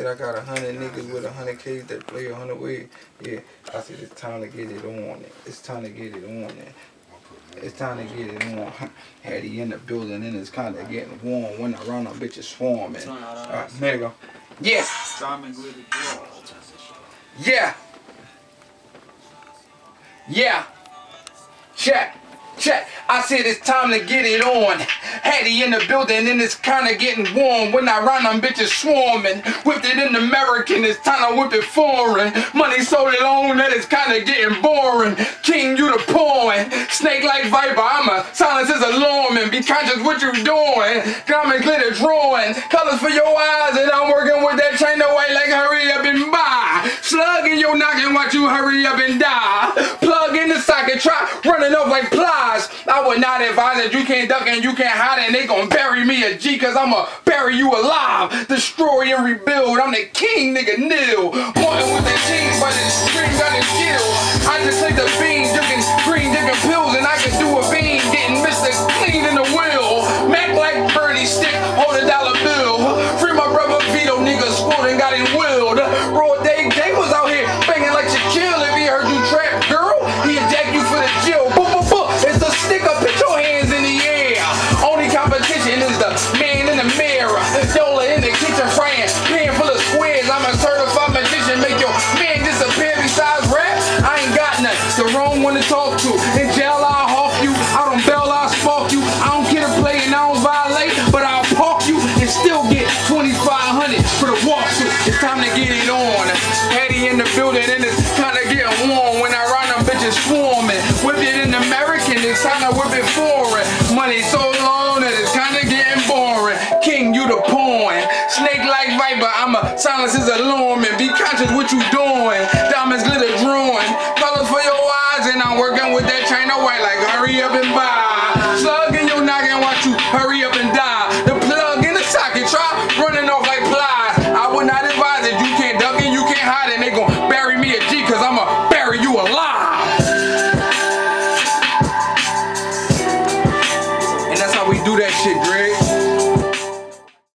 that I got 100 niggas with 100K that play 100 ways. Yeah, I said it's time to get it on it. It's time to get it on it. It's time to get it on. Had he in the building and it's kind of getting warm. When I run, them bitches swarming. Alright, there you go. Yeah. Yeah. Yeah. Check. Check. I said it's time to get it on. Hattie in the building and it's kinda getting warm. When I run, them bitches swarming. Whipped it in American, it's time to whip it foreign. Money so long that it's kinda getting boring. King, you the pawn. Snake like viper, I'm a silence is alarming. Be conscious what you doing. Common glitter drawing. Colors for your eyes and I'm working with that chain away like hurry up and buy. Slug in your noggin, watch you hurry up and die. Plug in the socket, try running off like plies. I would not advise that you can't duck and you can't hide and they gon' bury me a G cause I'ma bury you alive. Destroy and rebuild, I'm the king nigga nil. Pointing with the team but it's green gun and kill. I just take the bean, drinking green dipping pills and I can do a bean. Getting Mr. Clean in the wheel. Mac like Bernie stick, hold a dollar bill. Free my brother Vito, nigga squad and got him willed. Raw Day Day was out here banging like Shaquille. If he heard you trap girl, he'd jack you for the jail. Stick up, put your hands in the air. Only competition is the man in the mirror. Yola in the kitchen frying, pan full of squares. I'm a certified magician, make your man disappear. Besides rap, I ain't got nothing. The wrong one to talk to. In jail, I'll hawk you. Out on bail, I'll spark you. I don't care to play and I don't violate, but I'll park you and still get 2,500 for the walkthrough. It's time to get it on. Hattie in the building and it's kinda getting warm. When I run, them bitches swarming. Whip it in American, it's time to whip it foreign. Money so long that it's kinda getting boring. King, you the pawn. Snake like viper, I'm a silence is alarming. Be conscious what you doing.